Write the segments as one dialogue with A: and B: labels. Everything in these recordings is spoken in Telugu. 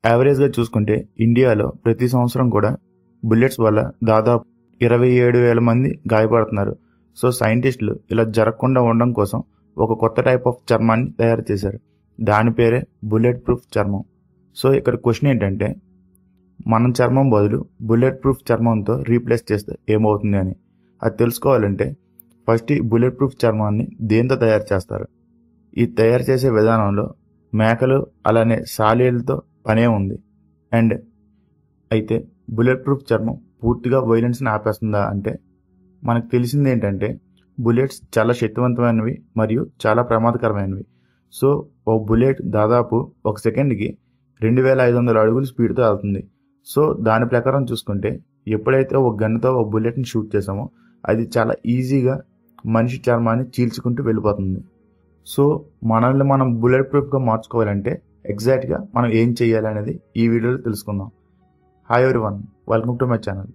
A: యావరేజ్గా చూసుకుంటే ఇండియాలో ప్రతి సంవత్సరం కూడా బుల్లెట్స్ వల్ల దాదాపు 27,000 మంది గాయపడుతున్నారు. సో సైంటిస్టులు ఇలా జరగకుండా ఉండడం కోసం ఒక కొత్త టైప్ ఆఫ్ చర్మాన్ని తయారు చేశారు. దాని పేరే బుల్లెట్ ప్రూఫ్ చర్మం. సో ఇక్కడ క్వశ్చన్ ఏంటంటే, మనం చర్మం బదులు బుల్లెట్ ప్రూఫ్ చర్మంతో రీప్లేస్ చేస్తే ఏమవుతుంది అని. అది తెలుసుకోవాలంటే ఫస్ట్ ఈ బుల్లెట్ ప్రూఫ్ చర్మాన్ని దేంతో తయారు చేస్తారు? ఈ తయారు చేసే విధానంలో మేకలు అలానే సాలీలతో పనే ఉంది. అండ్ అయితే బుల్లెట్ ప్రూఫ్ చర్మం పూర్తిగా వైలెన్స్ని ఆపేస్తుందా అంటే, మనకు తెలిసింది ఏంటంటే బుల్లెట్స్ చాలా శక్తివంతమైనవి మరియు చాలా ప్రమాదకరమైనవి. సో ఓ బుల్లెట్ దాదాపు ఒక సెకండ్కి 2,500 అడుగులు స్పీడ్తో వెళ్తుంది. సో దాని ప్రకారం చూసుకుంటే ఎప్పుడైతే ఒక గన్నుతో ఒక బుల్లెట్ని షూట్ చేసామో అది చాలా ఈజీగా మనిషి చర్మాన్ని చీల్చుకుంటూ వెళ్ళిపోతుంది. సో మనల్ని మనం బుల్లెట్ ప్రూఫ్గా మార్చుకోవాలంటే ఎగ్జాక్ట్గా మనం ఏం చేయాలి అనేది ఈ వీడియోలో తెలుసుకుందాం. Hi everyone, welcome to my channel.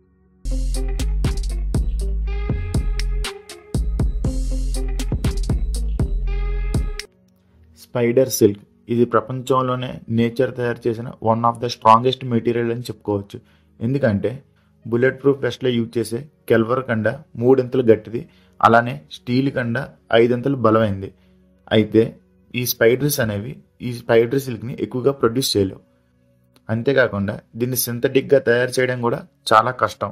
A: Spider silk ఇది ప్రపంచంలోనే నేచర్ తయారు చేసిన one of the strongest material అని చెప్పుకోవచ్చు. ఎందుకంటే బుల్లెట్ ప్రూఫ్ వెస్ట్లో యూజ్ చేసే కెల్వర్ కండ 3 అంతలు గట్టిది, అలానే స్టీల్ కండ 5 అంతలు బలమైంది. అయితే ఈ స్పైడర్ సిల్క్ని ఎక్కువగా ప్రొడ్యూస్ చేయలేవు. అంతేకాకుండా దీన్ని సింథటిక్గా తయారు చేయడం కూడా చాలా కష్టం.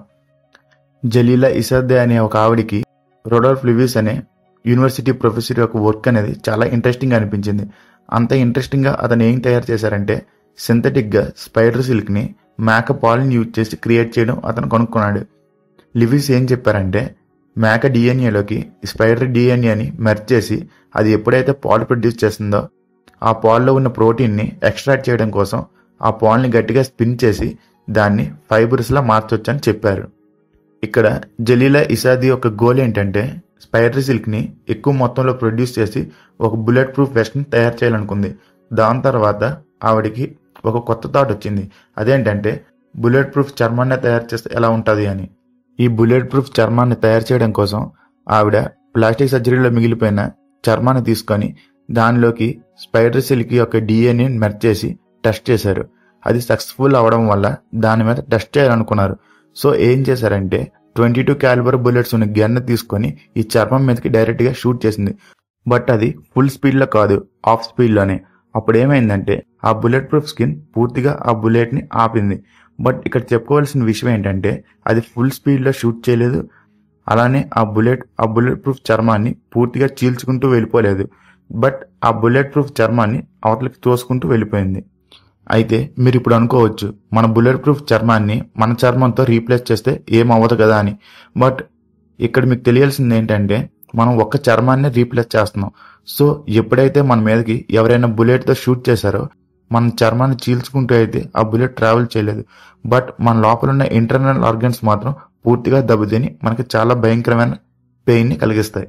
A: జలీలా ఇసాదే అనే ఒక ఆవిడికి రొడాల్ఫ్ లివిస్ అనే యూనివర్సిటీ ప్రొఫెసర్ యొక్క వర్క్ అనేది చాలా ఇంట్రెస్టింగ్ అనిపించింది. అంత ఇంట్రెస్టింగ్గా అతను ఏం తయారు చేశారంటే సింథటిక్గా స్పైడర్ సిల్క్ని మేక పాలని యూజ్ చేసి క్రియేట్ చేయడం అతను కనుక్కున్నాడు. లివిస్ ఏం చెప్పారంటే మేక డిఎన్ఏలోకి స్పైడర్ డిఎన్ఏని మెర్జ్ చేసి అది ఎప్పుడైతే పాలు ప్రొడ్యూస్ చేస్తుందో ఆ పాల్లో ఉన్న ప్రోటీన్ని ఎక్స్ట్రాక్ట్ చేయడం కోసం ఆ పాల్ని గట్టిగా స్పిన్ చేసి దాన్ని ఫైబర్స్లా మార్చొచ్చని చెప్పారు. ఇక్కడ జలీలా ఇసాది యొక్క గోల్ ఏంటంటే స్పైడర్ సిల్క్ని ఎక్కువ మొత్తంలో ప్రొడ్యూస్ చేసి ఒక బుల్లెట్ ప్రూఫ్ వెస్ట్ని తయారు చేయాలనుకుంది. దాని తర్వాత ఆవిడికి ఒక కొత్త థాట్ వచ్చింది. అదేంటంటే బుల్లెట్ ప్రూఫ్ చర్మాన్ని తయారు చేస్తే ఎలా ఉంటుంది అని. ఈ బుల్లెట్ ప్రూఫ్ చర్మాన్ని తయారు చేయడం కోసం ఆవిడ ప్లాస్టిక్ సర్జరీలో మిగిలిపోయిన చర్మాన్ని తీసుకొని దానిలోకి స్పైడర్ సిల్క్ యొక్క డిఎన్ఏ మెర్జ్ చేసి టెస్ట్ చేశారు. అది సక్సెస్ఫుల్ అవడం వల్ల దాని మీద టెస్ట్ చేయాలనుకున్నారు. సో ఏం చేశారంటే 22 క్యాలిబర్ బుల్లెట్స్ ఉన్న గన్ తీసుకొని ఈ చర్మం మీదకి డైరెక్ట్గా షూట్ చేసింది. బట్ అది ఫుల్ స్పీడ్లో కాదు, హాఫ్ స్పీడ్లోనే. అప్పుడు ఏమైందంటే ఆ బుల్లెట్ ప్రూఫ్ స్కిన్ పూర్తిగా ఆ బుల్లెట్ని ఆపింది. బట్ ఇక్కడ చెప్పుకోవాల్సిన విషయం ఏంటంటే అది ఫుల్ స్పీడ్లో షూట్ చేయలేదు, అలానే ఆ బుల్లెట్ ప్రూఫ్ చర్మాన్ని పూర్తిగా చీల్చుకుంటూ వెళ్ళిపోలేదు. బట్ ఆ బుల్లెట్ ప్రూఫ్ చర్మాన్ని అవతలకి తోసుకుంటూ వెళ్ళిపోయింది. అయితే మీరు ఇప్పుడు అనుకోవచ్చు, మన బుల్లెట్ ప్రూఫ్ చర్మాన్ని మన చర్మంతో రీప్లేస్ చేస్తే ఏమవ్వదు కదా అని. బట్ ఇక్కడ మీకు తెలియాల్సింది ఏంటంటే మనం ఒక్క చర్మాన్ని రీప్లేస్ చేస్తున్నాం. సో ఎప్పుడైతే మన మీదకి ఎవరైనా బుల్లెట్తో షూట్ చేశారో మన చర్మాన్ని చీల్చుకుంటూ అయితే ఆ బుల్లెట్ ట్రావెల్ చేయలేదు. బట్ మన లోపల ఉన్న ఇంటర్నల్ ఆర్గన్స్ మాత్రం పూర్తిగా దెబ్బతిని మనకి చాలా భయంకరమైన పెయిన్ని కలిగిస్తాయి.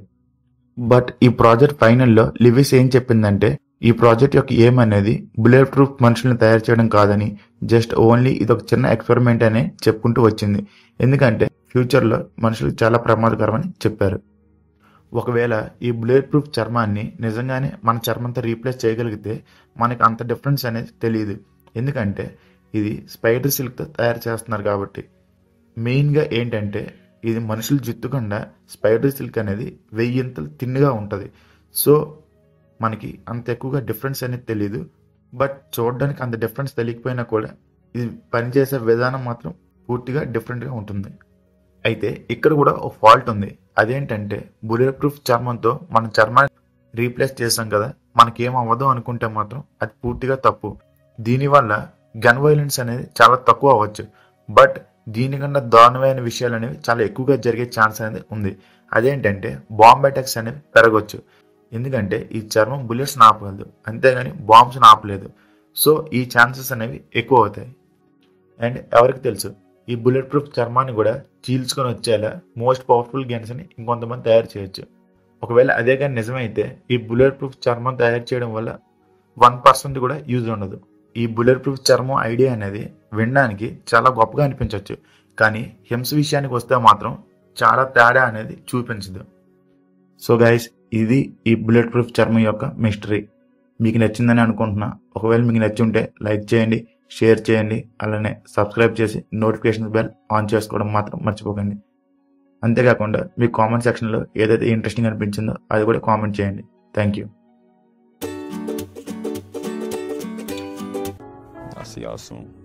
A: బట్ ఈ ప్రాజెక్ట్ ఫైనల్లో లివిస్ ఏం చెప్పిందంటే ఈ ప్రాజెక్ట్ యొక్క ఏం అనేది బుల్లెట్ ప్రూఫ్ మనుషుల్ని తయారు చేయడం కాదని, జస్ట్ ఓన్లీ ఇది ఒక చిన్న ఎక్స్పెరిమెంట్ అనే చెప్పుకుంటూ వచ్చింది. ఎందుకంటే ఫ్యూచర్లో మనుషులకు చాలా ప్రమాదకరమని చెప్పారు. ఒకవేళ ఈ బుల్లెట్ ప్రూఫ్ చర్మాన్ని నిజంగానే మన చర్మంతో రీప్లేస్ చేయగలిగితే మనకి అంత డిఫరెన్స్ అనేది తెలియదు. ఎందుకంటే ఇది స్పైడర్ సిల్క్తో తయారు చేస్తున్నారు కాబట్టి. మెయిన్గా ఏంటంటే ఇది మనుషుల జుట్టుకుండా స్పైడర్ సిల్క్ అనేది 1000 అంతలు తిన్నుగా ఉంటుంది. సో మనకి అంత ఎక్కువగా డిఫరెన్స్ అనేది తెలియదు. బట్ చూడడానికి అంత డిఫరెన్స్ తెలియకపోయినా కూడా ఇది పనిచేసే విధానం మాత్రం పూర్తిగా డిఫరెంట్గా ఉంటుంది. అయితే ఇక్కడ కూడా ఒక ఫాల్ట్ ఉంది. అదేంటంటే బుల్లెట్ ప్రూఫ్ చర్మంతో మన చర్మాన్ని రీప్లేస్ చేసాం కదా, మనకేం అవ్వదు అనుకుంటే మాత్రం అది పూర్తిగా తప్పు. దీనివల్ల గన్ వైలెన్స్ అనేది చాలా తక్కువ అవ్వచ్చు. బట్ దీనికన్నా దారుణమైన విషయాలు అనేవి చాలా ఎక్కువగా జరిగే ఛాన్స్ అనేది ఉంది. అదేంటంటే బాంబ్ అటాక్స్ అనేవి పెరగవచ్చు. ఎందుకంటే ఈ చర్మం బుల్లెట్స్ని ఆపగలదు, అంతేగాని బాంబ్స్ని ఆపలేదు. సో ఈ ఛాన్సెస్ అనేవి ఎక్కువ అవుతాయి. అండ్ ఎవరికి తెలుసు, ఈ బుల్లెట్ ప్రూఫ్ చర్మాన్ని కూడా చీల్చుకొని వచ్చేలా మోస్ట్ పవర్ఫుల్ గన్స్ని ఇంకొంతమంది తయారు చేయొచ్చు. ఒకవేళ అదే కానీ నిజమైతే ఈ బుల్లెట్ ప్రూఫ్ చర్మం తయారు చేయడం వల్ల 1% కూడా యూజ్ ఉండదు. ఈ బుల్లెట్ ప్రూఫ్ చర్మం ఐడియా అనేది వినడానికి చాలా గొప్పగా అనిపించవచ్చు, కానీ హింస విషయానికి వస్తే మాత్రం చాలా తేడా అనేది చూపించదు. సో గైస్, ఇది ఈ బుల్లెట్ ప్రూఫ్ చర్మం యొక్క మిస్టరీ. మీకు నచ్చిందని అనుకుంటున్నా. ఒకవేళ మీకు నచ్చి ఉంటే లైక్ చేయండి, షేర్ చేయండి. అలానే సబ్స్క్రైబ్ చేసి నోటిఫికేషన్ బెల్ ఆన్ చేసుకోవడం మాత్రం మర్చిపోకండి. అంతేకాకుండా మీ కామెంట్ సెక్షన్లో ఏదైతే ఇంట్రెస్టింగ్ అనిపించిందో అది కూడా కామెంట్ చేయండి. Thank you.
B: I'll see y'all soon.